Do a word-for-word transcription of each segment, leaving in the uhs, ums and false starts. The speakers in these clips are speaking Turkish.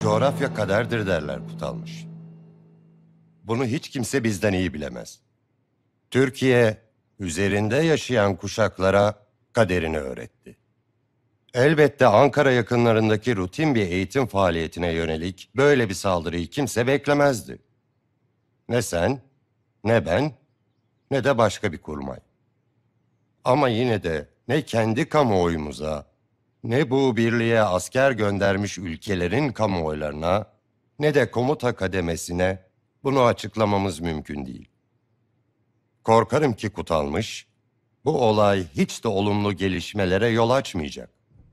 Coğrafya kaderdir derler Kutalmış. Bunu hiç kimse bizden iyi bilemez. Türkiye, üzerinde yaşayan kuşaklara kaderini öğretti. Elbette Ankara yakınlarındaki rutin bir eğitim faaliyetine yönelik böyle bir saldırıyı kimse beklemezdi. Ne sen, ne ben, ne de başka bir kurmay. Ama yine de ne kendi kamuoyumuza, ne bu birliğe asker göndermiş ülkelerin kamuoylarına, ne de komuta kademesine bunu açıklamamız mümkün değil. Korkarım ki Kutalmış, bu olay hiç de olumlu gelişmelere yol açmayacak.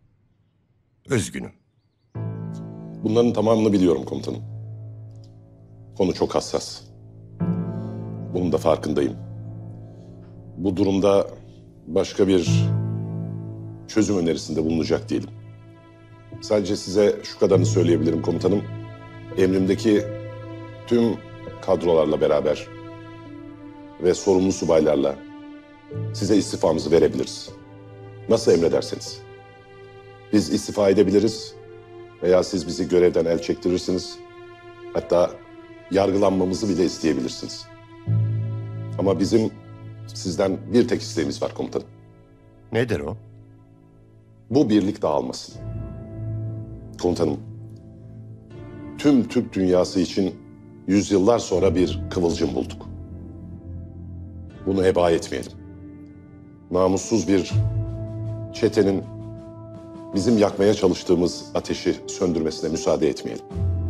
Üzgünüm. Bunların tamamını biliyorum komutanım. Konu çok hassas. Bunun da farkındayım. Bu durumda başka bir çözüm önerisinde bulunacak değilim. Sadece size şu kadarını söyleyebilirim komutanım. Emrimdeki tüm kadrolarla beraber ve sorumlu subaylarla size istifamızı verebiliriz. Nasıl emrederseniz. Biz istifa edebiliriz veya siz bizi görevden el çektirirsiniz. Hatta yargılanmamızı bile isteyebilirsiniz. Ama bizim sizden bir tek isteğimiz var komutanım. Nedir o? Bu birlik dağılmasın. Komutanım, tüm Türk dünyası için yüzyıllar sonra bir kıvılcım bulduk. Bunu heba etmeyelim. Namussuz bir çetenin bizim yakmaya çalıştığımız ateşi söndürmesine müsaade etmeyelim.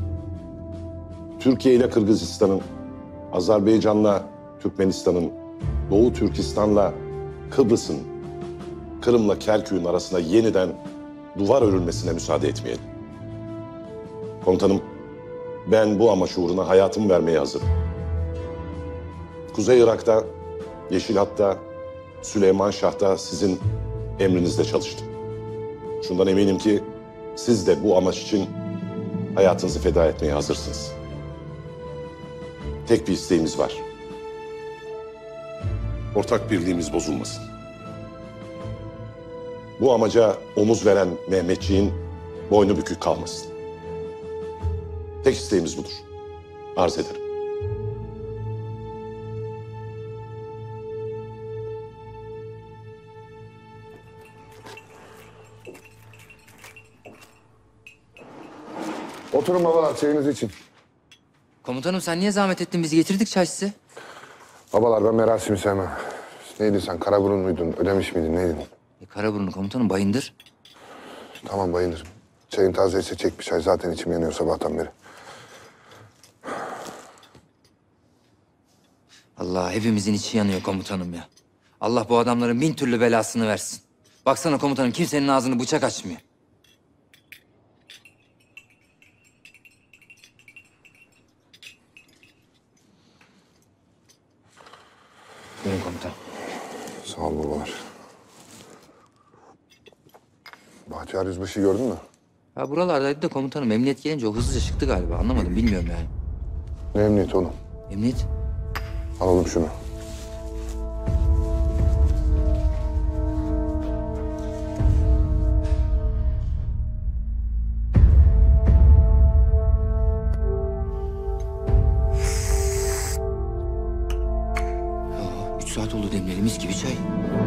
Türkiye ile Kırgızistan'ın, Azerbaycan'la Türkmenistan'ın, Doğu Türkistan'la Kıbrıs'ın, Kırım'la Kerkük'ün arasına yeniden duvar örülmesine müsaade etmeyelim. Komutanım, ben bu amaç uğruna hayatımı vermeye hazırım. Kuzey Irak'ta, Yeşil Hat'ta, Süleyman Şah'ta sizin emrinizde çalıştım. Şundan eminim ki siz de bu amaç için hayatınızı feda etmeye hazırsınız. Tek bir isteğimiz var. Ortak birliğimiz bozulmasın. Bu amaca omuz veren Mehmetçiğin boynu bükük kalmasın. Tek isteğimiz budur. Arz ederim. Oturun babalar, çayınız için. Komutanım sen niye zahmet ettin? Biz getirdik çay size. Babalar, ben merasimi sevmem. Neydi sen, Karaburun muydun, ödemiş miydin, neydin? E, Karaburunlu komutanım bayındır. Tamam, bayılırım. Çayın tazeyse çek bir çay. Zaten içim yanıyor sabahtan beri. Allah hepimizin içi yanıyor komutanım ya. Allah bu adamların bin türlü belasını versin. Baksana komutanım kimsenin ağzını bıçak açmıyor. Buyurun komutanım. Sağ ol babalar. Bahtiyar Yüzbaşı gördün mü? Ya buralardaydı da komutanım emniyet gelince o hızlıca çıktı galiba. Anlamadım bilmiyorum yani. Ne emniyeti oğlum? Emniyet? Alalım şunu. Ya, üç saat oldu demleli mis gibi çay.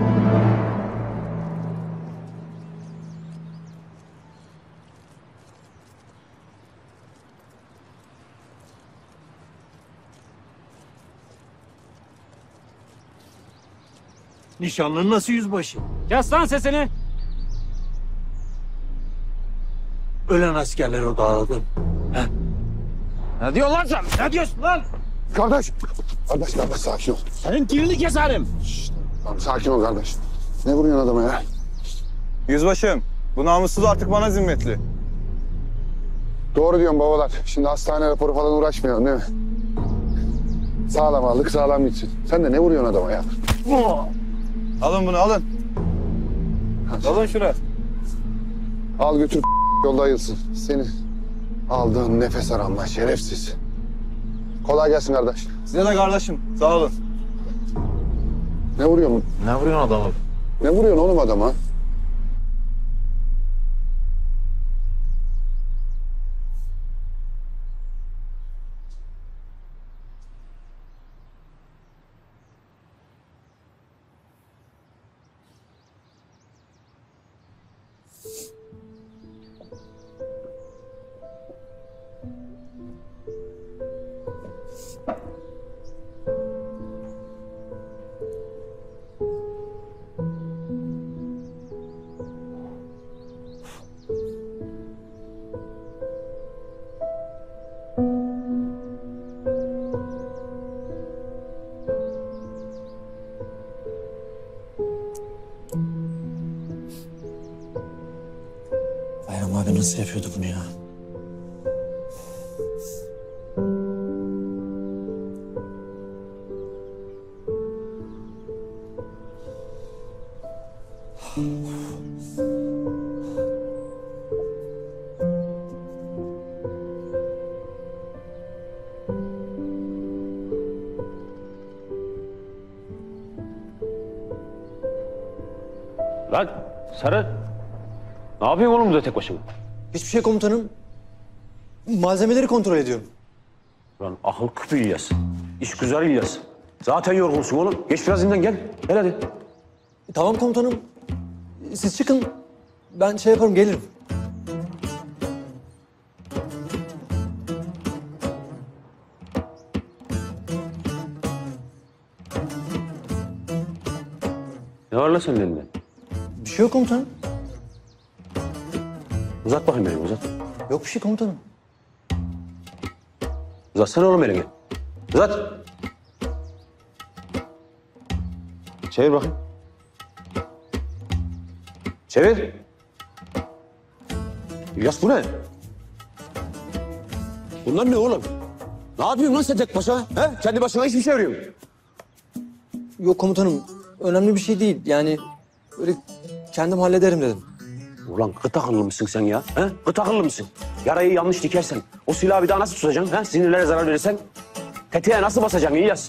Nişanlın nasıl yüzbaşı? Kes lan sesini! Ölen askerleri o dağıladın. He? Ne diyorsun lan sen? Ne diyorsun lan? Kardeş! Kardeş, kardeş sakin ol. Senin dilini keserim. Tamam, sakin ol kardeş. Ne vuruyorsun adama ya? Yüzbaşım, bu namussuz artık bana zimmetli. Doğru diyorsun babalar. Şimdi hastane raporu falan uğraşmayalım değil mi? Sağlam aldık, sağlam gitsin. Sen de ne vuruyorsun adama ya? Alın bunu, alın. Alın şunu. Al götür yolda ayılsın. Senin aldığın nefes aranma şerefsiz. Kolay gelsin kardeş. Size de kardeşim, sağ olun. Ne vuruyorsun? Ne vuruyorsun adamı? Ne vuruyorsun oğlum adama? nasıl yapıyordu bunu ya? Lan Sarı, ne yapıyorsun oğlum burada tek başına? Hiçbir şey komutanım. Malzemeleri kontrol ediyorum. Lan akıl küpü İlyas, iş güzel İlyas. Zaten yorgunsun oğlum. Geç biraz dinlen gel. Gel hadi. Tamam komutanım. Siz çıkın. Ben şey yaparım, gelirim. Ne var lan senin elinde? Bir şey yok komutanım. Uzat bakayım elini uzat. Yok bir şey komutanım. Uzatsana oğlum elini. Uzat. Çevir bakayım. Çevir. İlyas bu ne? Bunlar ne oğlum? Ne yapıyorsun lan sen tek başına? He? Kendi başına hiçbir şey arıyorsun. Yok komutanım. Önemli bir şey değil. Yani böyle kendim hallederim dedim. Ulan kıt akıllı mısın sen ya? He? Kıt akıllı mısın? Yarayı yanlış dikersen, o silahı bir daha nasıl tutacaksın? He? Sinirlere zarar verirsen, tetiğe nasıl basacaksın İlyas?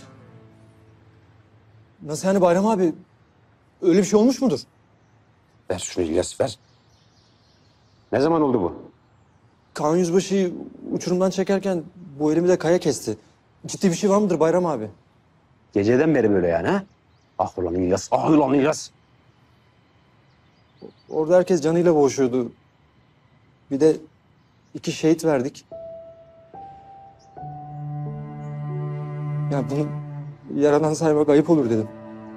Nasıl yani Bayram abi? Öyle bir şey olmuş mudur? Ver şunu İlyas, ver. Ne zaman oldu bu? Kaan Yüzbaşı'yı uçurumdan çekerken bu elimi de kaya kesti. Ciddi bir şey var mıdır Bayram abi? Geceden beri böyle yani ha? Ah ulan İlyas, ah ulan İlyas. Orada herkes canıyla boğuşuyordu. Bir de iki şehit verdik. Ya bunu yaradan saymak ayıp olur dedim.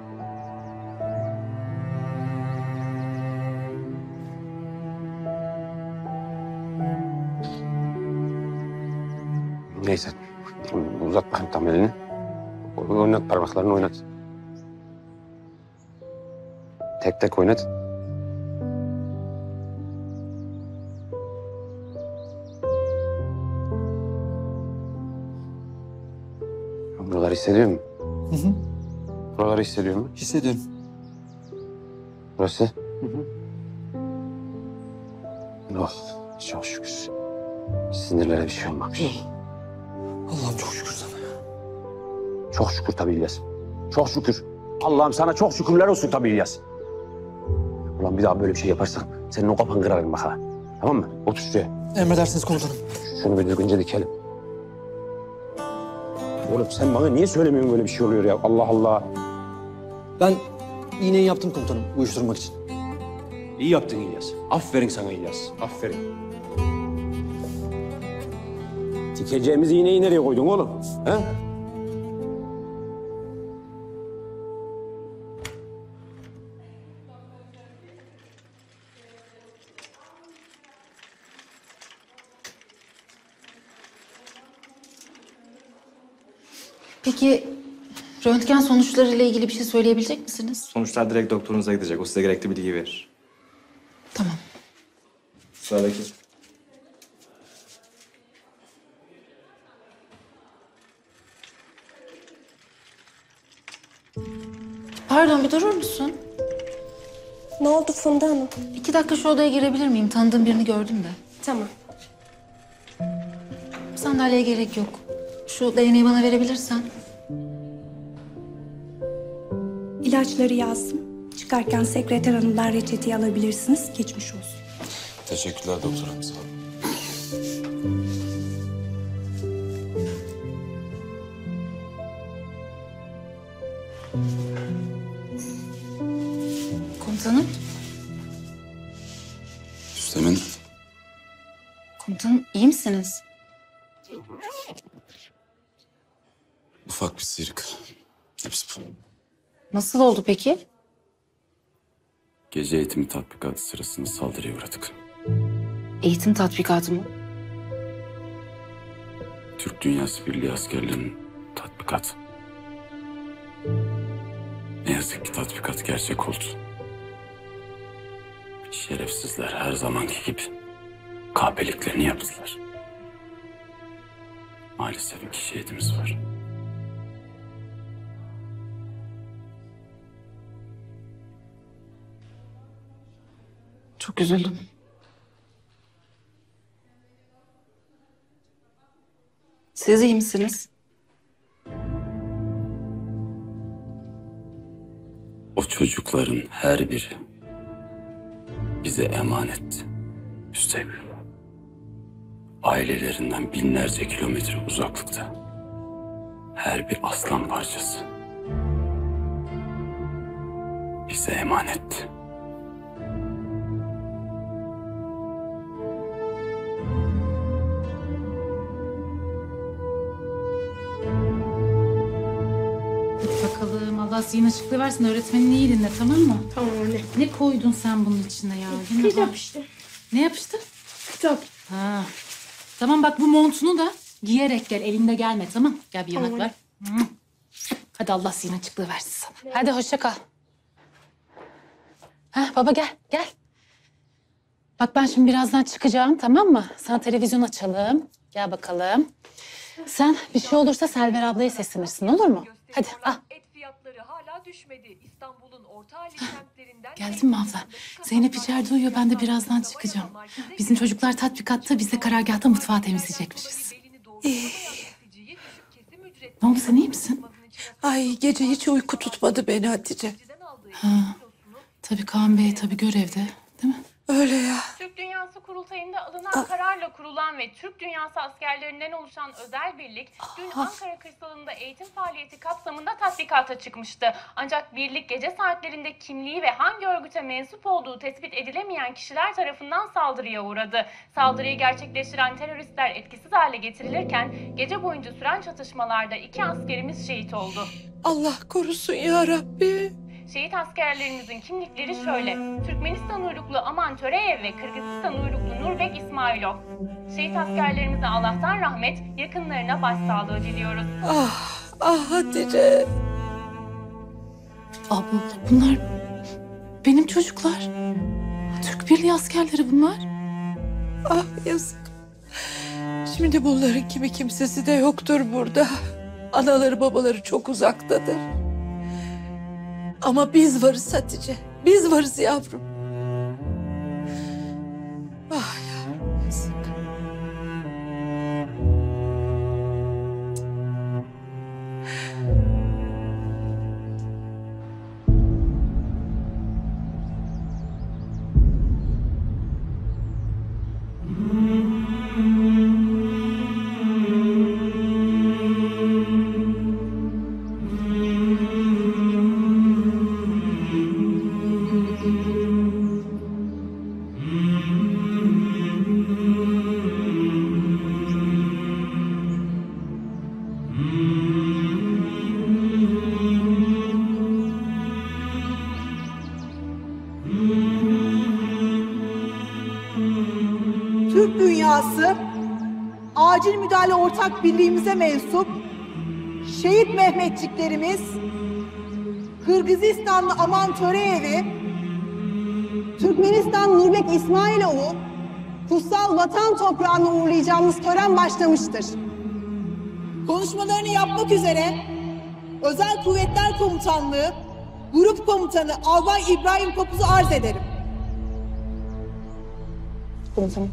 Neyse, uzat bakayım tam elini. Oynat parmaklarını oynat. Tek tek oynat. Buraları hissediyor musun? Hı hı. Buraları hissediyor musun? Hissediyorum. Burası? Hı hı. Oh, çok şükür. Sinirlere bir şey olmamış. Allah'ım çok şükür sana ya. Çok şükür tabii İlyas. Çok şükür. Allah'ım sana çok şükürler olsun tabii İlyas. Ulan bir daha böyle bir şey yaparsan senin o kafanı kırarım bak ha. Tamam mı? Otur şuraya. Emredersiniz komutanım. Şunu bir düzgünce dikelim. Oğlum sen bana niye söylemiyorsun böyle bir şey oluyor ya? Allah Allah. Ben iğneyi yaptım komutanım uyuşturmak için. İyi yaptın İlyas. Aferin sana İlyas. Aferin. Dikeceğimiz iğneyi nereye koydun oğlum? He? Peki röntgen sonuçları ile ilgili bir şey söyleyebilecek misiniz? Sonuçlar direkt doktorunuza gidecek. O size gerekli bilgi verir. Tamam. Sıradaki. Pardon bir durur musun? Ne oldu Funda Hanım? İki dakika şu odaya girebilir miyim? Tanıdığım birini gördüm de. Tamam. Sandalyeye gerek yok. Şu D N A'yı bana verebilirsen. İlaçları yazdım. Çıkarken sekreter hanımdan reçeteyi alabilirsiniz. Geçmiş olsun. Teşekkürler doktor hanım. Sağ olun. Komutanım. Üstemin. Komutanım iyi misiniz? Ufak bir sıyrık. Hepsi bu. Nasıl oldu peki? Gece eğitimi tatbikatı sırasında saldırıya uğradık. Eğitim tatbikatı mı? Türk Dünyası Birliği askerlerinin tatbikatı. Ne yazık ki tatbikat gerçek oldu. Şerefsizler her zamanki gibi kahpeliklerini yaptılar. Maalesef iki şehidimiz var. Çok üzüldüm. Siz iyi misiniz? O çocukların her biri bize emanetti. Üstelik ailelerinden binlerce kilometre uzaklıkta her bir aslan parçası bize emanetti. Bakalım Allah zihin açıklığı versin. Öğretmenin iyi dinle, tamam mı? Tamam anne. Ne koydun sen bunun içine ya? Yine Kitap bak. işte. Ne yapıştı? Kitap. Ha. Tamam bak, bu montunu da giyerek gel. Elinde gelme, tamam? Gel bir Tamam, yanak ver. Hı. Hadi Allah zihin açıklığı versin sana. Hadi hoşça kal. Ha baba gel gel. Bak ben şimdi birazdan çıkacağım, tamam mı? Sana televizyon açalım. Gel bakalım. Sen bir şey olursa Selver ablaya seslenirsin, olur mu? Hadi al. Et fiyatları hala düşmedi. İstanbul'un orta halli semtlerinden... Geldin mi abla? Zeynep içeride uyuyor, ben de birazdan çıkacağım. Bizim çocuklar tatbikatta, biz de karargahta mutfağı temizleyecekmişiz. Ne oldu, sen iyi misin? Ay gece hiç uyku tutmadı beni Hatice. Ha, tabii Kaan Bey tabii görevde, değil mi? Öyle ya. Türk Dünyası Kurultayı'nda alınan kararla kurulan ve Türk Dünyası askerlerinden oluşan özel birlik dün Ankara kırsalında eğitim faaliyeti kapsamında tatbikata çıkmıştı. Ancak birlik gece saatlerinde kimliği ve hangi örgüte mensup olduğu tespit edilemeyen kişiler tarafından saldırıya uğradı. Saldırıyı gerçekleştiren teröristler etkisiz hale getirilirken gece boyunca süren çatışmalarda iki askerimiz şehit oldu. Allah korusun ya Rabbi. Şehit askerlerimizin kimlikleri şöyle: Türkmenistan uyruklu Aman Töreyev ve Kırgızistan uyruklu Nurbek İsmailov. Şehit askerlerimize Allah'tan rahmet, yakınlarına başsağlığı diliyoruz. Ah, ah Hatice. Abla bunlar benim çocuklar. Türk Birliği askerleri bunlar. Ah yazık. Şimdi bunların kimi kimsesi de yoktur burada. Anaları babaları çok uzaktadır. Ama biz varız Hatice. Biz varız yavrum. Ah yavrum yazık. Türk Dünyası Acil Müdahale Ortak Birliğimize mensup şehit Mehmetçiklerimiz Kırgızistanlı Aman Töreyev'i, Türkmenistan Nurbek İsmailov'u kutsal vatan toprağına uğurlayacağımız tören başlamıştır. Konuşmalarını yapmak üzere Özel Kuvvetler Komutanlığı Grup Komutanı Albay İbrahim Kopuz'u arz ederim. Komutanım.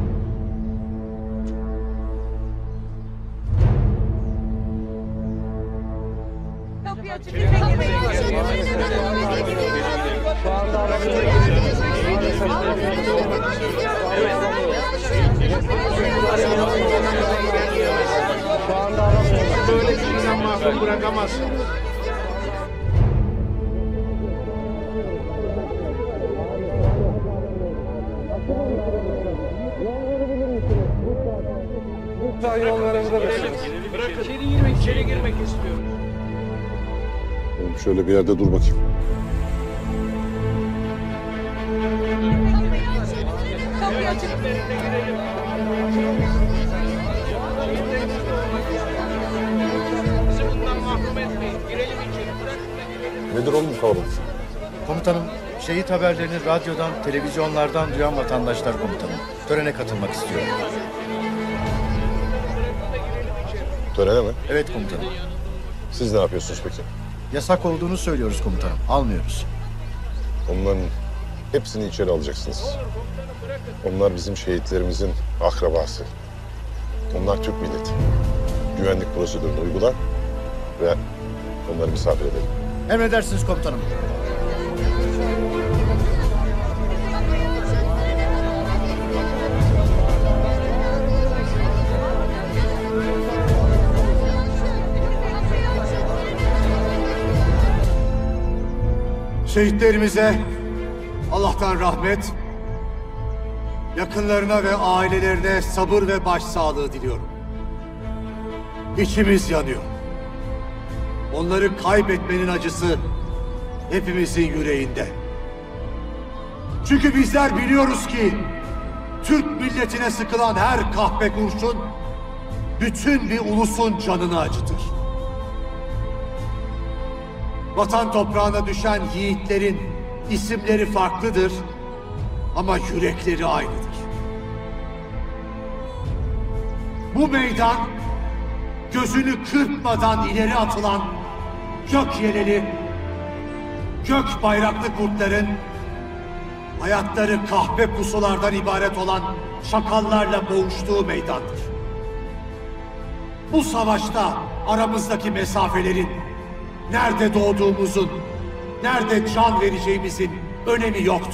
Kapıyı açık. Şu anda aramızda böyle bir insan mahkum bırakamazsın. Lütfen yollarınızda mısınız? Bırakın. İçeri girmek, içeri girmek istiyorum. Oğlum şöyle bir yerde dur bakayım. Kapıyı açık. Bizi bundan mahrum etmeyin. Girelim içeri. Bırakın da girelim. Nedir oğlum bu kavram? Komutanım, Şehit haberlerini radyodan, televizyonlardan duyan vatandaşlar komutanım. Törene katılmak istiyor. Törene mi? Evet komutanım. Siz ne yapıyorsunuz peki? Yasak olduğunu söylüyoruz komutanım. Almıyoruz. Onların hepsini içeri alacaksınız. Onlar bizim şehitlerimizin akrabası. Onlar Türk milleti. Güvenlik prosedürünü uygula ve onları misafir edelim. Emredersiniz komutanım. Şehitlerimize Allah'tan rahmet, yakınlarına ve ailelerine sabır ve başsağlığı diliyorum. İçimiz yanıyor. Onları kaybetmenin acısı hepimizin yüreğinde. Çünkü bizler biliyoruz ki Türk milletine sıkılan her kahpe kurşun bütün bir ulusun canını acıtır. Vatan toprağına düşen yiğitlerin isimleri farklıdır ama yürekleri aynıdır. Bu meydan gözünü kırpmadan ileri atılan gök yeleli, gök bayraklı kurtların hayatları kahpe pusulardan ibaret olan şakallarla boğuştuğu meydandır. Bu savaşta aramızdaki mesafelerin, nerede doğduğumuzun, nerede can vereceğimizin önemi yoktur.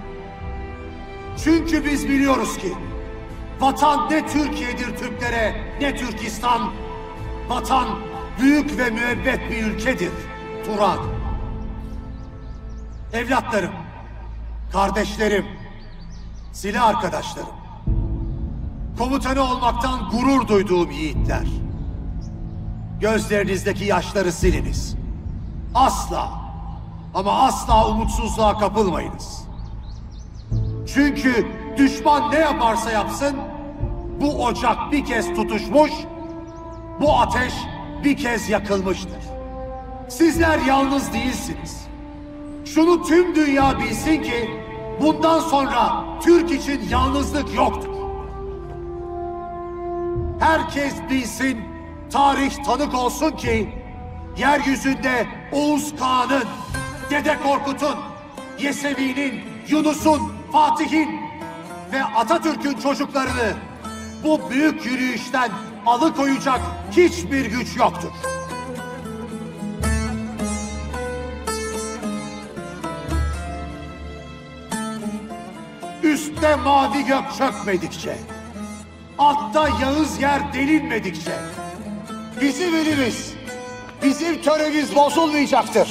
Çünkü biz biliyoruz ki vatan ne Türkiye'dir Türklere, ne Türkistan. Vatan büyük ve müebbet bir ülkedir Turan. Evlatlarım, kardeşlerim, silah arkadaşlarım, komutanı olmaktan gurur duyduğum yiğitler. Gözlerinizdeki yaşları siliniz. Asla ama asla umutsuzluğa kapılmayınız. Çünkü düşman ne yaparsa yapsın bu ocak bir kez tutuşmuş, bu ateş bir kez yakılmıştır. Sizler yalnız değilsiniz. Şunu tüm dünya bilsin ki bundan sonra Türk için yalnızlık yoktur. Herkes bilsin, tarih tanık olsun ki yeryüzünde Oğuz Kağan'ın, Dede Korkut'un, Yesevi'nin, Yunus'un, Fatih'in ve Atatürk'ün çocuklarını bu büyük yürüyüşten alıkoyacak hiçbir güç yoktur. Üstte mavi gök çökmedikçe, altta yağız yer delinmedikçe bizim elimiz, bizim töremiz bozulmayacaktır.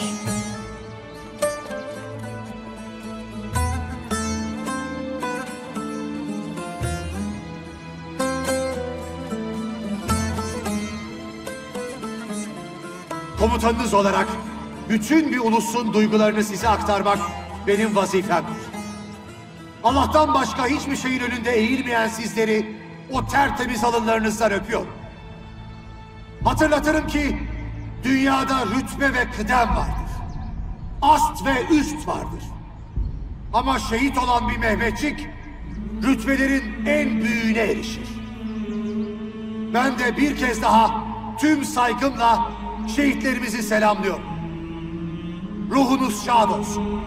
Komutanınız olarak bütün bir ulusun duygularını size aktarmak benim vazifemdir. Allah'tan başka hiçbir şeyin önünde eğilmeyen sizleri o tertemiz alınlarınızdan öpüyorum. Hatırlatırım ki dünyada rütbe ve kıdem vardır. Ast ve üst vardır. Ama şehit olan bir Mehmetçik rütbelerin en büyüğüne erişir. Ben de bir kez daha tüm saygımla şehitlerimizi selamlıyorum. Ruhunuz şad olsun.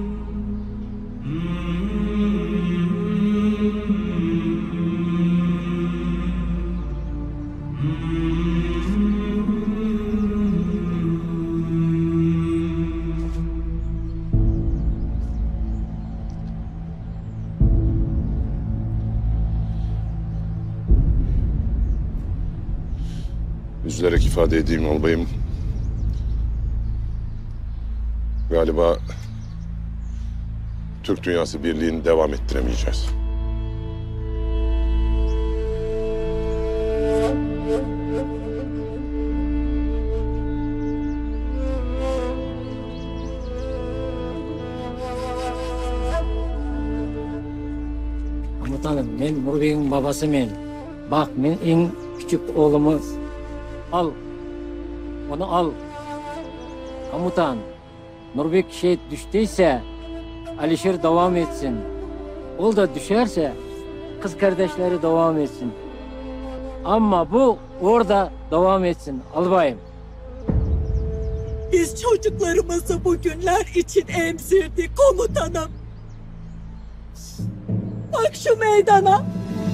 Üzülerek ifade edeyim albayım. Galiba Türk dünyası birliğini devam ettiremeyeceğiz. Komutanım, ben Nurbek'in babası men. Bak, men en küçük oğlumu al. Onu al. Komutan, Nurbek şehit düştüyse Alişir devam etsin. O da düşerse kız kardeşleri devam etsin. Ama bu orada devam etsin albayım. Biz çocuklarımızı bu günler için emzirdik komutanım. Bak şu meydana.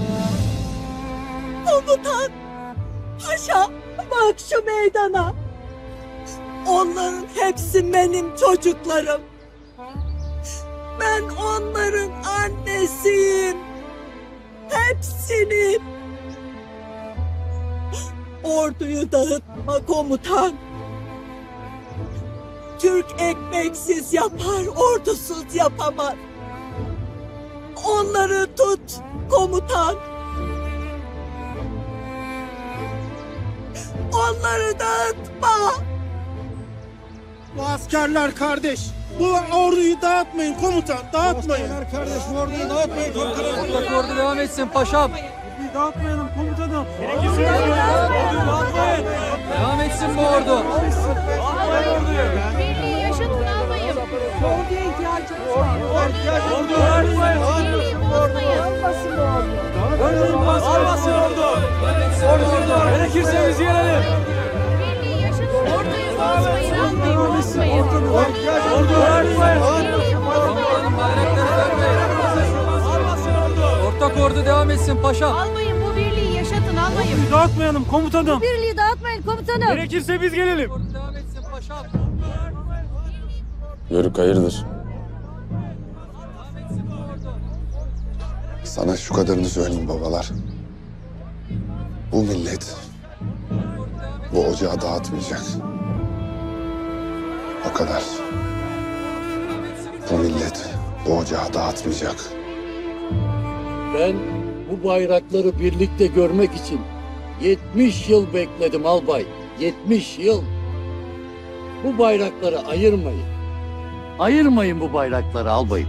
Komutan, paşa, bak şu meydana. Onların hepsi benim çocuklarım. Ben onların annesiyim. Hepsinin. Orduyu dağıtma komutan. Türk ekmeksiz yapar, ordusuz yapamaz. Onları tut komutan. Onları dağıtma. Bu askerler kardeş. Bu orduyu dağıtmayın komutan, dağıtmayın. Bu askerler kardeş, bu orduyu dağıtmayın komutanım. Mutlaka ordu devam etsin paşam. Orduyu dağıtmayalım komutanım. Orduyu dağıtmayın. Devam etsin bu ordu. Birliği yaşatın almayın. Orduya ihtiyacımız var. Ordu dağıtmayın. Birliği bozmayın. Olmasın bu ordu. Olmasın ordu. Ordu ordu. Gerekirse biz gelelim. Birliği yaşatın. Orduyu bozmayın. Almayın. Bozmayın. Ordu dağıtmayın. Komutanım bayrakları vermeyin. Ortak ordu devam etsin paşam. Almayın bu birliği yaşatın almayın. Orduyu dağıtmayalım komutanım. Birliği dağıtmayın komutanım. Gerekirse biz gelelim. Ordu devam etsin paşam. Yörük hayırdır? Sana şu kadarını söyleyeyim babalar. Bu millet bu ocağı dağıtmayacak. O kadar. Bu millet bu ocağı dağıtmayacak. Ben bu bayrakları birlikte görmek için yetmiş yıl bekledim albay. yetmiş yıl. Bu bayrakları ayırmayın. Ayırmayın bu bayrakları albayım.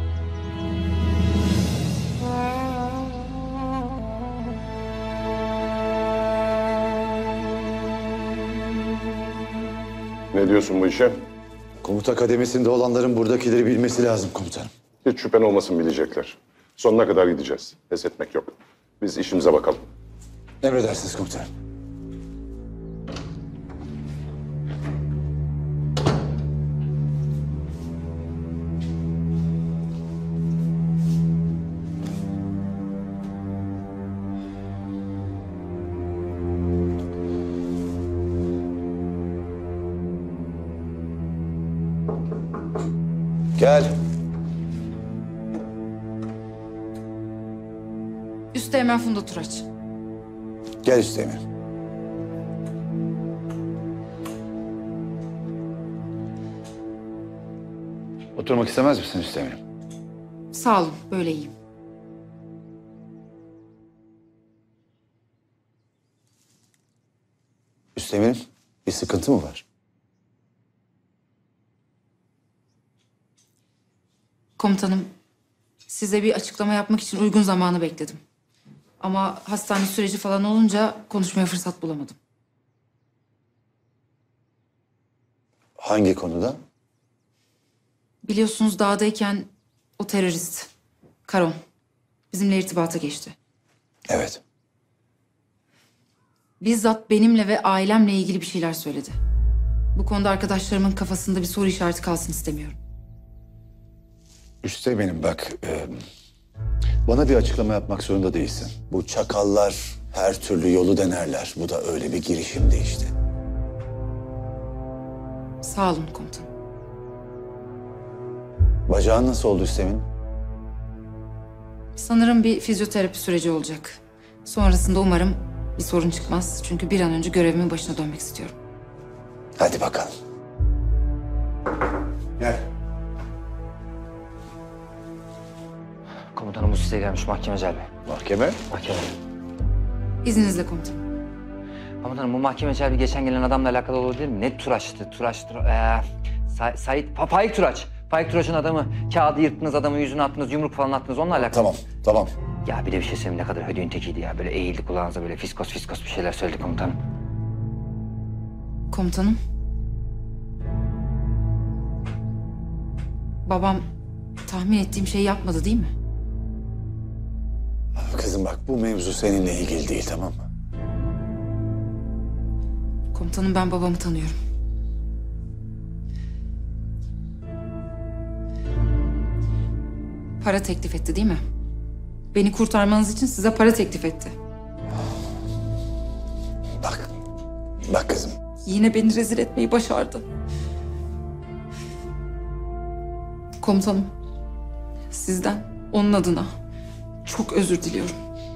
Ne diyorsun bu işe? Komuta kademesinde olanların buradakileri bilmesi lazım komutanım. Hiç şüphen olmasın, bilecekler. Sonuna kadar gideceğiz. Pes etmek yok. Biz işimize bakalım. Emredersiniz komutanım. Gel. Üsteğmen Funda Turaç. Gel Üsteğmen. Oturmak istemez misin Üsteğmen? Sağ olun, böyle iyiyim. Üsteğmen'im, bir sıkıntı mı var? Komutanım, size bir açıklama yapmak için uygun zamanı bekledim. Ama hastane süreci falan olunca konuşmaya fırsat bulamadım. Hangi konuda? Biliyorsunuz dağdayken o terörist, Karon, bizimle irtibata geçti. Evet. Bizzat benimle ve ailemle ilgili bir şeyler söyledi. Bu konuda arkadaşlarımın kafasında bir soru işareti kalsın istemiyorum. Üsteğmen'im bak, e, bana bir açıklama yapmak zorunda değilsin. Bu çakallar her türlü yolu denerler. Bu da öyle bir girişimdi işte. Sağ olun komutanım. Bacağın nasıl oldu Üsteğmen'im? Sanırım bir fizyoterapi süreci olacak. Sonrasında umarım bir sorun çıkmaz. Çünkü bir an önce görevimin başına dönmek istiyorum. Hadi bakalım. Gel. Komutanım bu size gelmiş mahkeme celbi. Mahkeme? Mahkeme. İzninizle komutanım. Komutanım bu mahkeme celbi geçen gelen adamla alakalı olabilir mi? Ne Turaç'tı? Turaç, Turaç, ee, Sa Sait, pa Faik Turaç. Faik Turaç'ın adamı, kağıdı yırttınız, adamın yüzüne attınız, yumruk falan attınız, onunla alakalı. Tamam, tamam. Ya bir de bir şey söyleyeyim, ne kadar hödüğün tekiydi ya. Böyle eğildi kulağınıza, böyle fiskos fiskos bir şeyler söyledi komutanım. Komutanım. Babam tahmin ettiğim şeyi yapmadı değil mi? Kızım bak bu mevzu seninle ilgili değil tamam mı? Komutanım ben babamı tanıyorum. Para teklif etti değil mi? Beni kurtarmanız için size para teklif etti. Bak, bak kızım. Yine beni rezil etmeyi başardı. Komutanım, sizden, onun adına çok özür diliyorum.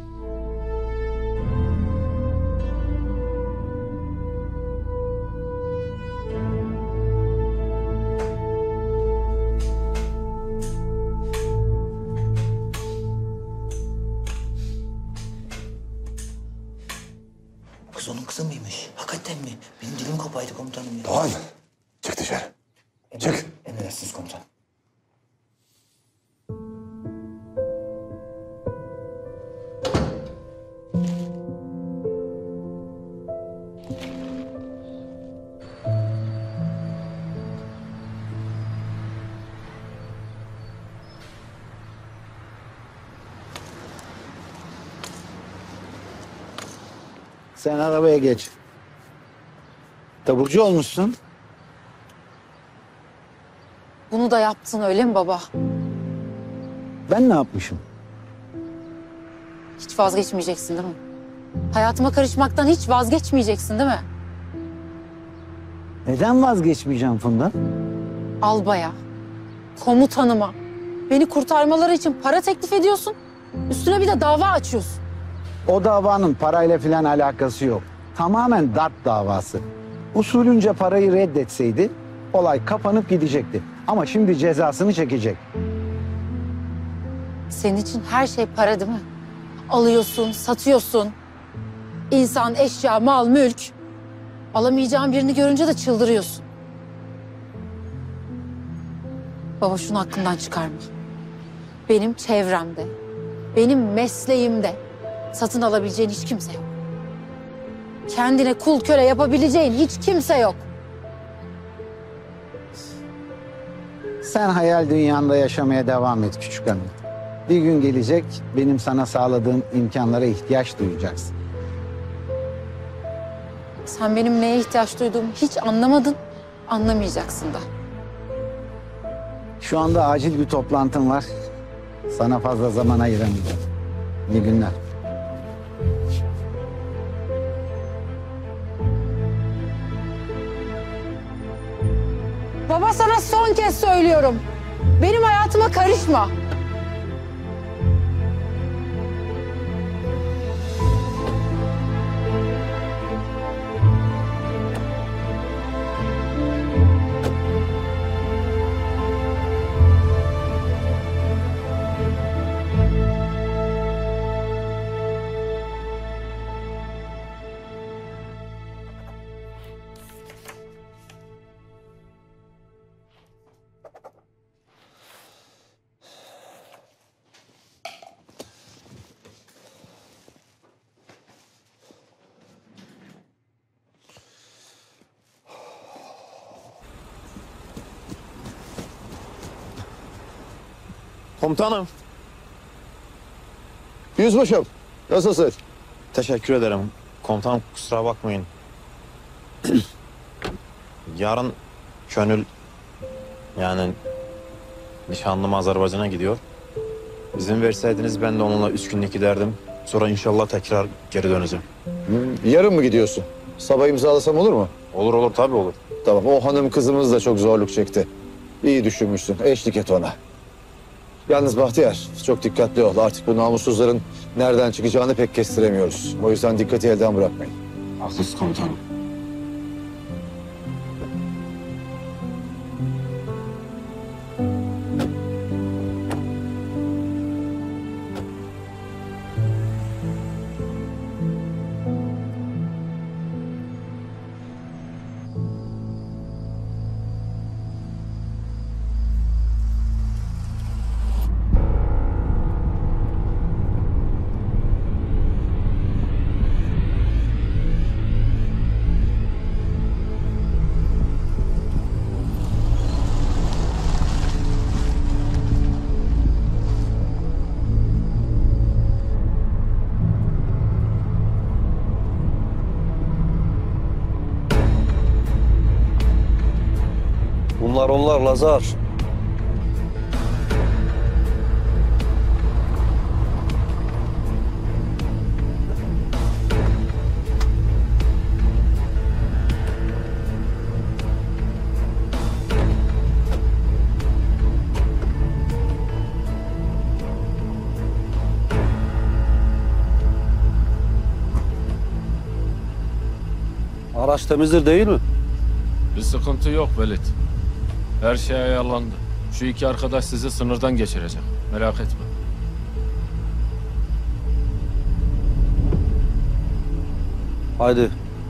Kız onun kızı mıymış? Hakikaten mi? Benim dilim kopaydı komutanım ya. Doğan, çık dışarı. Çık. Emredersiniz komutanım. Sen arabaya geç. Taburcu olmuşsun. Bunu da yaptın öyle mi baba? Ben ne yapmışım? Hiç vazgeçmeyeceksin değil mi? Hayatıma karışmaktan hiç vazgeçmeyeceksin değil mi? Neden vazgeçmeyeceğim Funda? Albaya, komutanıma beni kurtarmaları için para teklif ediyorsun. Üstüne bir de dava açıyorsun. O davanın parayla filan alakası yok. Tamamen darp davası. Usulünce parayı reddetseydi olay kapanıp gidecekti. Ama şimdi cezasını çekecek. Senin için her şey para değil mi? Alıyorsun, satıyorsun. İnsan, eşya, mal, mülk. Alamayacağın birini görünce de çıldırıyorsun. Baba şunu aklından çıkarma. Benim çevremde, benim mesleğimde satın alabileceğin hiç kimse yok. Kendine kul köle yapabileceğin hiç kimse yok. Sen hayal dünyanda yaşamaya devam et küçük hanım. Bir gün gelecek benim sana sağladığım imkanlara ihtiyaç duyacaksın. Sen benim neye ihtiyaç duyduğumu hiç anlamadın, anlamayacaksın da. Şu anda acil bir toplantım var. Sana fazla zaman ayıramayacağım. İyi günler. Baba sana son kez söylüyorum. Benim hayatıma karışma. Komutanım. Yüzbaşım, nasılsın? Teşekkür ederim. Komutanım kusura bakmayın. Yarın Könül yani nişanlım Azerbaycan'a gidiyor. İzin verseydiniz ben de onunla üç günlük giderdim. Sonra inşallah tekrar geri döneceğim. Yarın mı gidiyorsun? Sabah imzalasam olur mu? Olur olur tabii olur. Tamam, o hanım kızımız da çok zorluk çekti. İyi düşünmüşsün, eşlik et ona. Yalnız Bahtiyar, çok dikkatli ol. Artık bu namussuzların nereden çıkacağını pek kestiremiyoruz. O yüzden dikkati elden bırakmayın. Haklısınız komutanım. Bunlar onlar Lazar. Araç temizdir değil mi? Bir sıkıntı yok Velit. Her şey ayarlandı. Şu iki arkadaş sizi sınırdan geçirecek. Merak etme. Haydi.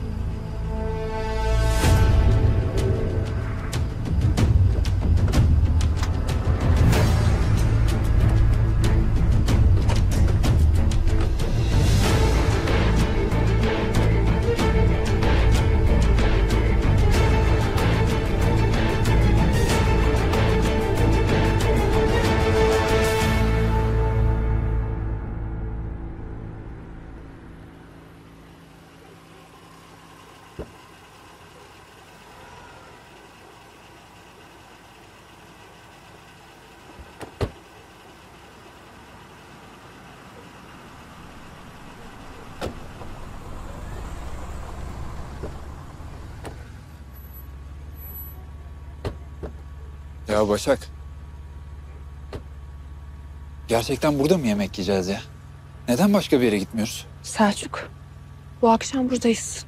Ya Başak. Gerçekten burada mı yemek yiyeceğiz ya? Neden başka bir yere gitmiyoruz? Selçuk, bu akşam buradayız.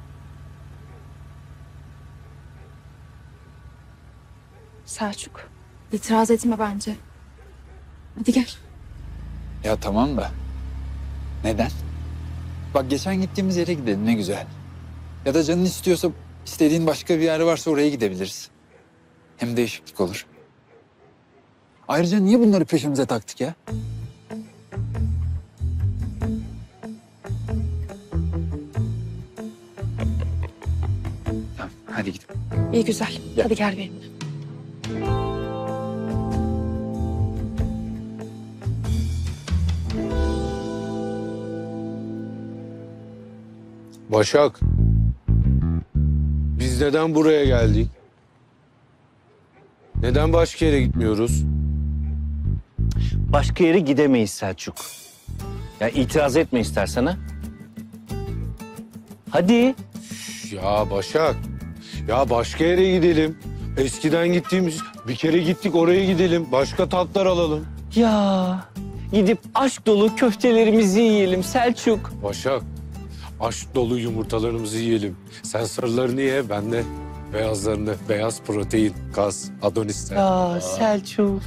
Selçuk, itiraz etme bence. Hadi gel. Ya tamam da. Neden? Bak geçen gittiğimiz yere gidelim ne güzel. Ya da canın istiyorsa istediğin başka bir yer varsa oraya gidebiliriz. Hem değişiklik olur. Ayrıca niye bunları peşimize taktık ya? Tamam, hadi gidelim. İyi güzel. Gel. Hadi gel benimle. Başak, biz neden buraya geldik? Neden başka yere gitmiyoruz? Başka yere gidemeyiz Selçuk. Ya itiraz etme istersen ha. Hadi. Ya Başak, ya başka yere gidelim. Eskiden gittiğimiz bir kere gittik, oraya gidelim. Başka tatlar alalım. Ya gidip aşk dolu köftelerimizi yiyelim Selçuk. Başak, aşk dolu yumurtalarımızı yiyelim. Sen sarılarını ye, ben de beyazlarını. Beyaz protein, kas, adonisler. Ya Selçuk.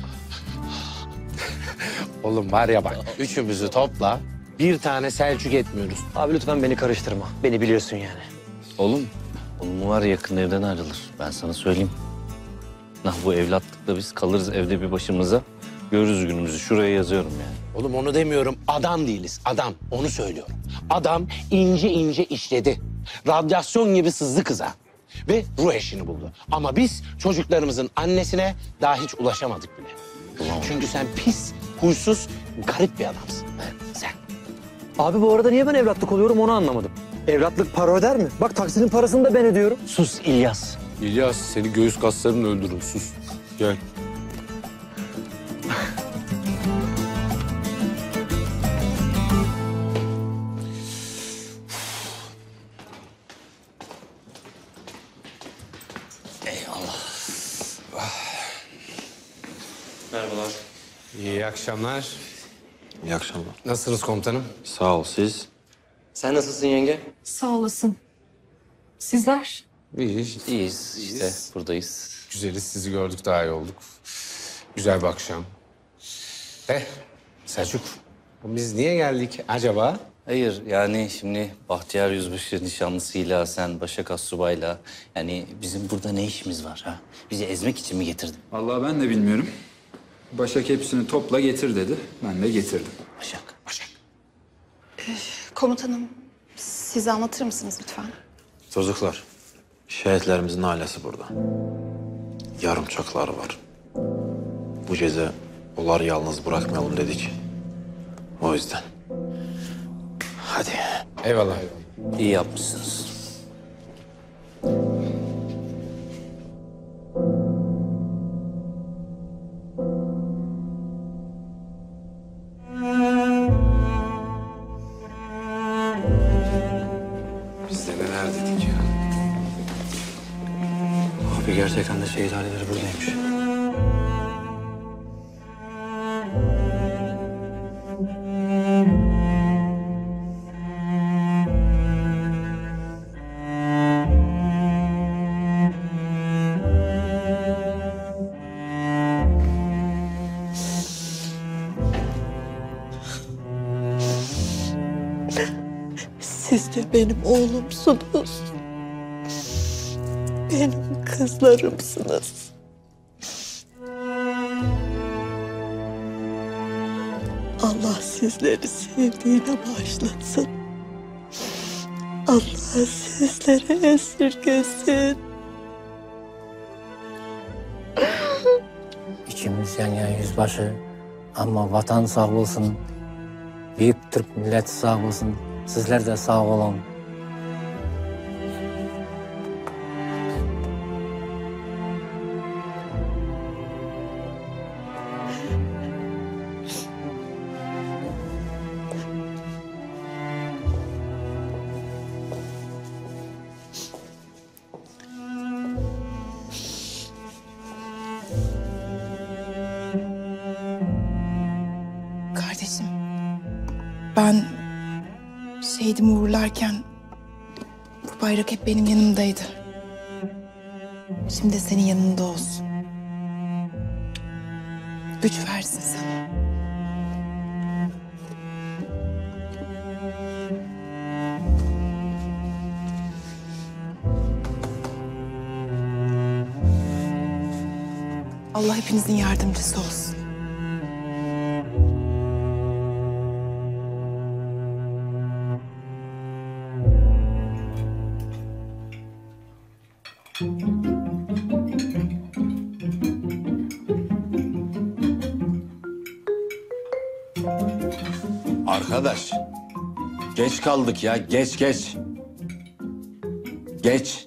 Oğlum var ya bak, üçümüzü topla, bir tane Selçuk etmiyoruz. Abi lütfen beni karıştırma. Beni biliyorsun yani. Oğlum, oğlum var yakın evden ayrılır. Ben sana söyleyeyim. Nah bu evlatlıkta biz kalırız evde bir başımıza. Görürüz günümüzü. Şuraya yazıyorum yani. Oğlum onu demiyorum. Adam değiliz. Adam. Onu söylüyorum. Adam ince ince işledi. Radyasyon gibi sızdı kıza. Ve ruh eşini buldu. Ama biz çocuklarımızın annesine daha hiç ulaşamadık bile. Çünkü sen pis, huysuz, garip bir adamsın. Sen. Abi bu arada niye ben evlatlık oluyorum onu anlamadım. Evlatlık para öder mi? Bak taksinin parasını da ben ödüyorum. Sus İlyas. İlyas, seni göğüs kasların öldürür. Sus. Gel. Merhabalar. İyi akşamlar. İyi akşamlar. Nasılsınız komutanım? Sağ ol siz. Sen nasılsın yenge? Sağ olasın. Sizler? İyiyiz. İyiyiz işte buradayız. Güzeliz, sizi gördük daha iyi olduk. Güzel bir akşam. Eh, Selçuk, biz niye geldik acaba? Hayır yani şimdi Bahtiyar Yüzbaşı nişanlısıyla sen Başak Astsubay'la yani bizim burada ne işimiz var ha? Bizi ezmek için mi getirdin? Vallahi ben de bilmiyorum. Başak hepsini topla getir dedi. Ben de getirdim. Başak, Başak. Komutanım, size anlatır mısınız lütfen? Çocuklar, şehitlerimizin ailesi burada. Yarım çakları var. Bu gece onları yalnız bırakmayalım dedik. O yüzden. Hadi. Eyvallah. İyi yapmışsınız. ya. Abi gerçekten de şehit aileleri buradaymış. Siz de benim oğlumsunuz. Benim kızlarımsınız. Allah sizleri sevdiğine bağışlasın. Allah sizleri esirgesin. İkimiz yan yana yüzbaşı ama vatan sağ olsun. Büyük Türk milleti sağ olsun. Sizler de sağ olun. Kardeşim, ben şehidimi uğurlarken bu bayrak hep benim yanımdaydı. Şimdi de senin yanında olsun. Güç versin sana. Allah hepinizin yardımcısı olsun. Arkadaş, geç kaldık ya, geç geç. Geç.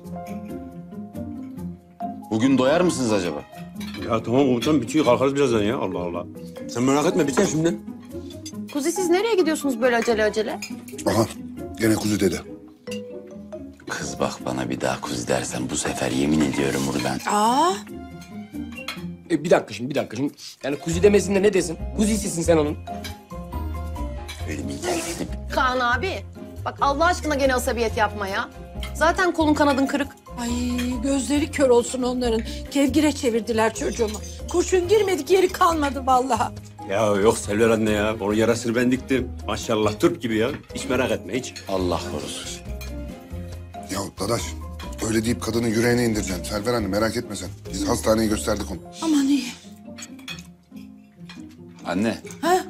Bugün doyar mısınız acaba? Ya tamam komutan bitiyor kalkarız birazdan ya Allah Allah. Sen merak etme biter şimdi. Kuzi siz nereye gidiyorsunuz böyle acele acele? Aha gene kuzu dedi. Kız bak bana bir daha kuzu dersen bu sefer yemin ediyorum buradan. Aa. E, bir dakika şimdi, bir dakika şimdi. Yani kuzi demesin de ne desin? Kuzisisin sen onun. Elimin terledim. Kaan abi, bak Allah aşkına gene asabiyet yapma ya. Zaten kolun kanadın kırık. Ay gözleri kör olsun onların. Kevgire çevirdiler çocuğumu. Kurşun girmedik yeri kalmadı vallahi. Ya yok Selver anne ya. Onun yarasını ben diktim. Maşallah Türk gibi ya. Hiç merak etme hiç. Allah korusun. Ya dadaş öyle deyip kadının yüreğine indireceksin. Selver anne merak etme sen. Biz hastaneyi gösterdik onu. Aman iyi. Anne, Ha?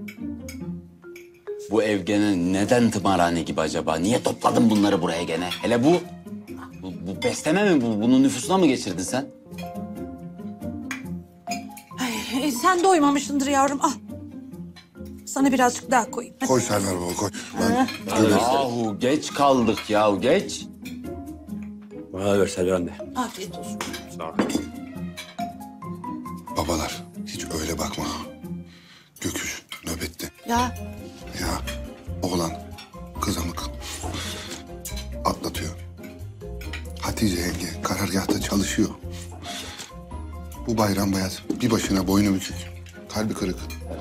bu ev gene neden tımarhane gibi acaba? Niye topladın bunları buraya gene? Hele bu, bu, bu besleme mi bu? Bunun nüfusuna mı geçirdin sen? Ay, e, sen doymamışsındır yavrum al. Sana birazcık daha koyayım. Hadi. Koy Selver baba koy. Ha. Yahu geç kaldık ya geç. Bana ver Selver anne. Afiyet olsun. Sağ ol. Babalar hiç öyle bakma. Göküş nöbette. Ya Ya oğlan kızamık atlatıyor. Hatice yenge karargahta çalışıyor. Bu Bayram Bayat bir başına boynu bükük. Kalbi kırık.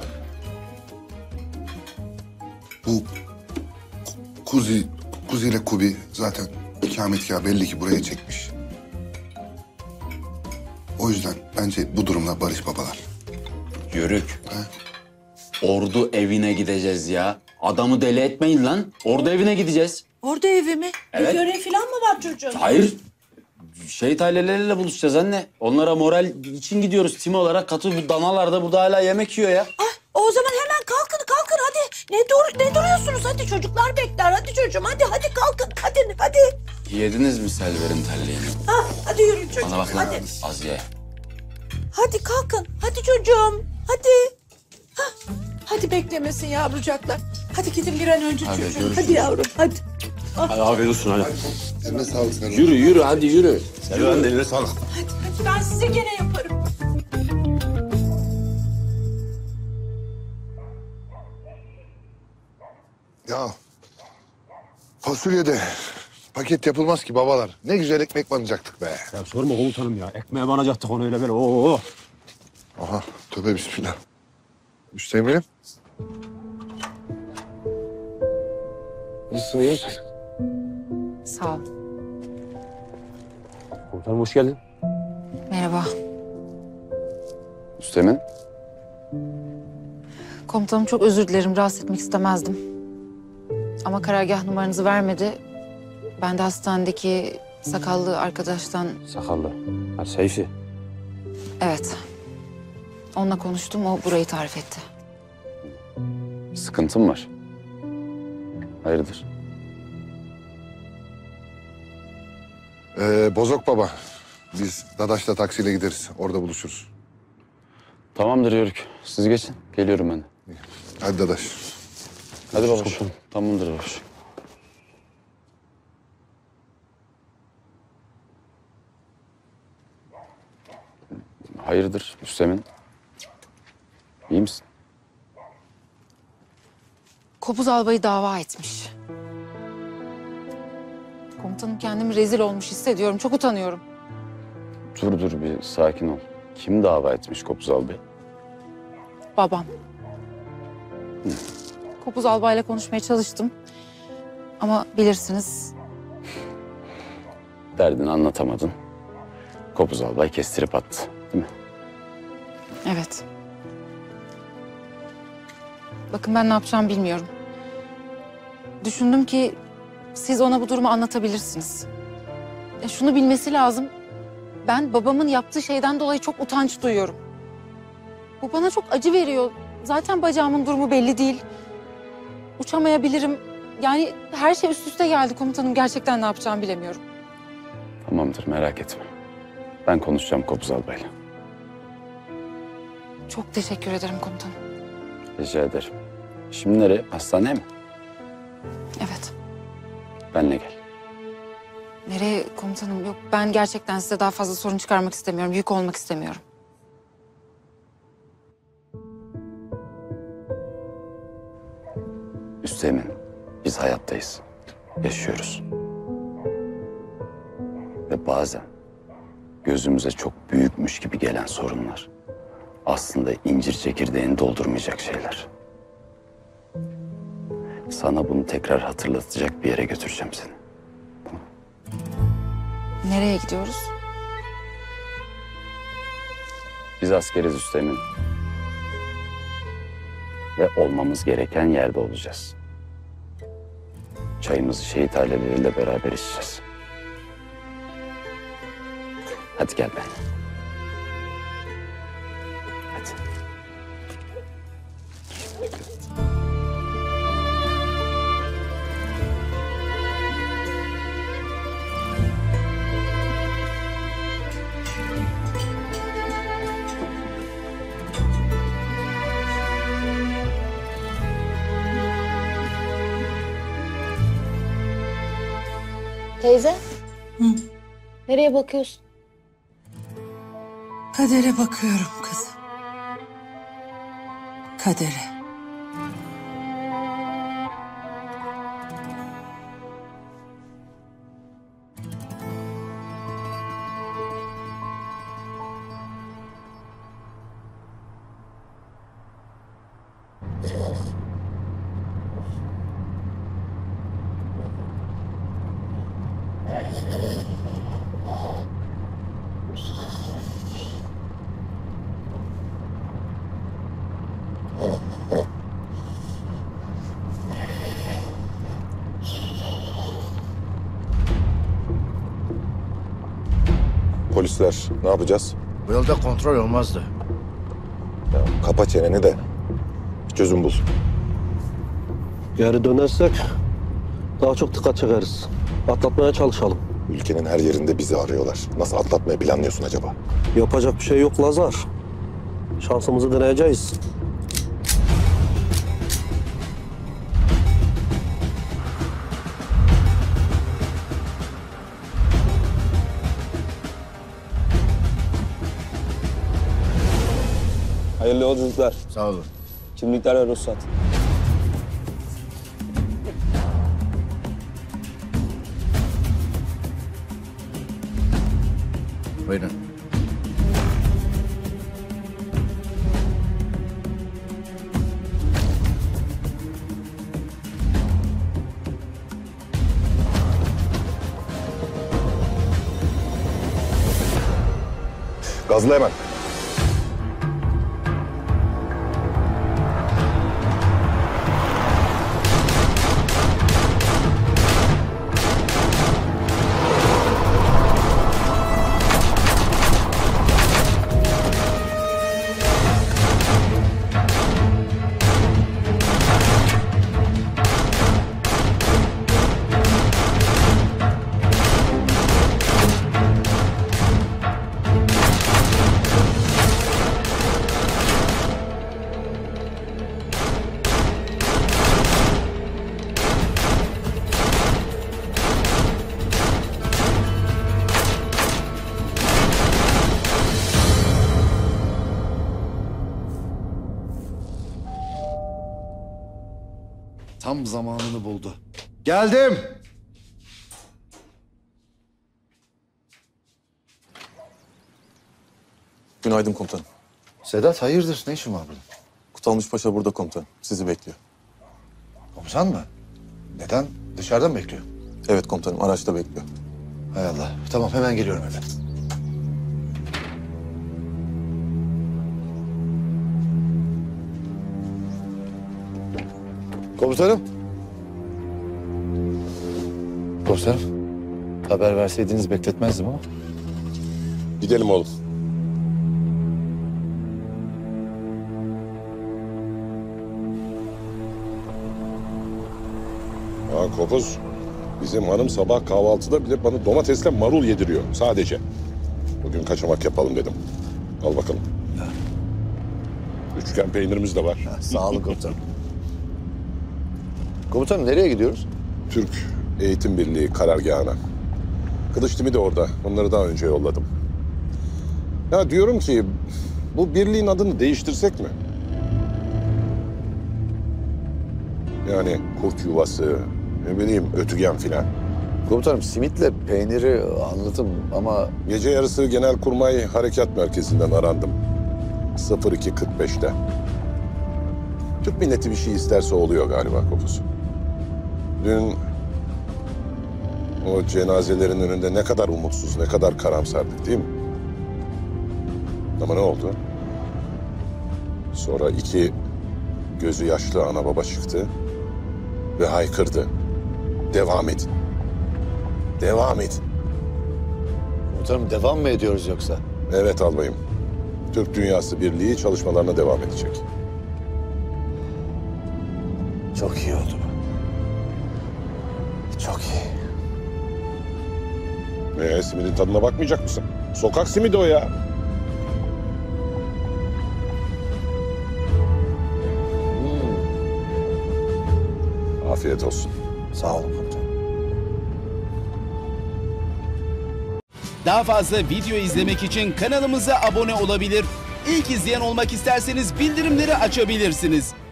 Bu Ku- Kuzi, Kuzi ile Kubi zaten ikametgahı belli ki buraya çekmiş. O yüzden bence bu durumla barış babalar. Yörük. Ordu evine gideceğiz ya. Adamı deli etmeyin lan. Ordu evine gideceğiz. orada evi mi? Evet. Bir görev falan mı var çocuğun? Hayır. Şehit aileleriyle buluşacağız anne. Onlara moral için gidiyoruz tim olarak. Katı bu danalar da burada hala yemek yiyor ya. Ah, o zaman hemen kalkın kalkın hadi. Ne dur ne duruyorsunuz? Hadi çocuklar bekler. Hadi çocuğum hadi hadi kalkın. Hadi hadi. Yediniz mi Selver'in terliğini? Ah, hadi yürüyün çocuğum. Bana bak lan Hadi. az ye. Hadi kalkın. Hadi çocuğum. Hadi. Hah, hadi beklemesin yavrucaklar. Hadi gidin bir an önce Hadi, çocuğum. görüşürüz. Hadi yavrum hadi. Hadi afiyet olsun hadi. Eline sağlık Selver. Yürü yürü hadi yürü. Selver anne eline sağlık. Hadi ben size gene yaparım. Ya fasulye de paket yapılmaz ki babalar. Ne güzel ekmek banacaktık be. Ya sorma komutanım ya. Ekmeğe banacaktık onu öyle böyle. Oo. Aha tövbe bismillah. Üsteğmenim. Nasılsın, iyi misin? Sağ ol. Komutanım hoş geldin. Merhaba. Üstemin. Komutanım çok özür dilerim. Rahatsız etmek istemezdim. Ama karargah numaranızı vermedi. Ben de hastanedeki sakallı arkadaştan... Sakallı. Ha Seyfi. Evet. Onunla konuştum. O burayı tarif etti. Sıkıntın var. Hayırdır? Ee, Bozok baba. Biz Dadaş'la taksiyle gideriz. Orada buluşuruz. Tamamdır Yörük. Siz geçin. Geliyorum ben de. Hadi Dadaş. Hadi babaş. Tamamdır babaş. Hayırdır Üstemin? İyi misin? Kopuz albayı dava etmiş. Komutanım kendimi rezil olmuş hissediyorum. Çok utanıyorum. Dur dur bir sakin ol. Kim dava etmiş Kopuz Albay? Babam. Kopuz albayla konuşmaya çalıştım. Ama bilirsiniz. Derdini anlatamadın. Kopuz Albay kestirip attı, değil mi? Evet. Bakın ben ne yapacağımı bilmiyorum. Düşündüm ki siz ona bu durumu anlatabilirsiniz. Ya şunu bilmesi lazım. Ben babamın yaptığı şeyden dolayı çok utanç duyuyorum. Bu bana çok acı veriyor. Zaten bacağımın durumu belli değil. Uçamayabilirim. Yani her şey üst üste geldi komutanım. Gerçekten ne yapacağımı bilemiyorum. Tamamdır merak etme. Ben konuşacağım Kopuz Albay'la. Çok teşekkür ederim komutanım. Rica ederim. Şimdi nereye? Hastaneye mi? Evet. Benle gel. Nereye komutanım? Yok ben gerçekten size daha fazla sorun çıkarmak istemiyorum. Yük olmak istemiyorum. Üsteğmen, biz hayattayız. Yaşıyoruz. Ve bazen gözümüze çok büyükmüş gibi gelen sorunlar aslında incir çekirdeğini doldurmayacak şeyler. Sana bunu tekrar hatırlatacak bir yere götüreceğim seni. Nereye gidiyoruz? Biz askeriz Üsteğmen. Ve olmamız gereken yerde olacağız. Çayımızı şehit aileleriyle beraber içeceğiz. Hadi gel benimle. Hadi. Teyze. Hı. Nereye bakıyorsun? Kadere bakıyorum kızım. Kadere. Polisler ne yapacağız? Bu yolda kontrol olmazdı. Ya, kapa çeneni de bir çözüm bul. Geri dönersek daha çok dikkat çekeriz. Atlatmaya çalışalım. Ülkenin her yerinde bizi arıyorlar. Nasıl atlatmayı planlıyorsun acaba? Yapacak bir şey yok Lazar. Şansımızı deneyeceğiz. Hayırlı yolculuklar. Sağ olun. Kimlikler ve ruhsat. Buyurun. Gazla hemen. Tam zamanını buldu. Geldim. Günaydın komutanım. Sedat hayırdır? Ne işin var burada? Kutalmış Paşa burada komutanım. Sizi bekliyor. Komutan mı? Neden? Dışarıda mı bekliyor? Evet komutanım. Araçta bekliyor. Hay Allah. Tamam hemen geliyorum hemen. Komutanım. Komutanım. Haber verseydiniz bekletmezdim ama. Gidelim oğlum. Ya Kopuz, bizim hanım sabah kahvaltıda bile bana domatesle marul yediriyor sadece. Bugün kaçamak yapalım dedim. Al bakalım. Üçgen peynirimiz de var. Sağ olun komutanım. Komutanım nereye gidiyoruz? Türk Eğitim Birliği karargahına. Kılıç Timi de orada. Onları daha önce yolladım. Ya diyorum ki bu birliğin adını değiştirsek mi? Yani kurt yuvası, ne bileyim ötügen filan. Komutanım simitle peyniri anladım ama... Gece yarısı Genelkurmay Harekat Merkezi'nden arandım. sıfır iki kırk beşte. Türk milleti bir şey isterse oluyor galiba Kopuz. Dün o cenazelerin önünde ne kadar umutsuz, ne kadar karamsardık değil mi? Ama ne oldu? Sonra iki gözü yaşlı ana baba çıktı ve haykırdı. Devam edin. Devam edin. Komutanım devam mı ediyoruz yoksa? Evet albayım. Türk Dünyası Birliği çalışmalarına devam edecek. Çok iyi oldu bu. Çok iyi. Ee, simidin tadına bakmayacak mısın? Sokak simidi o ya. Hmm. Afiyet olsun. Sağ olun komutanım. Daha fazla video izlemek için kanalımıza abone olabilir. İlk izleyen olmak isterseniz bildirimleri açabilirsiniz.